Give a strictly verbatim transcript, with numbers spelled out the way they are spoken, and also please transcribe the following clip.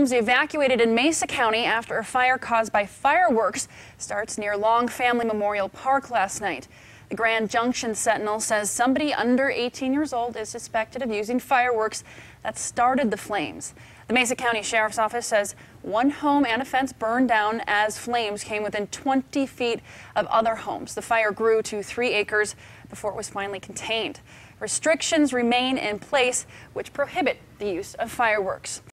homes evacuated in Mesa County after a fire caused by fireworks starts near Long Family Memorial Park last night. The Grand Junction Sentinel says somebody under eighteen years old is suspected of using fireworks that started the flames. The Mesa County Sheriff's Office says one home and a fence burned down as flames came within twenty feet of other homes. The fire grew to three acres before it was finally contained. Restrictions remain in place which prohibit the use of fireworks.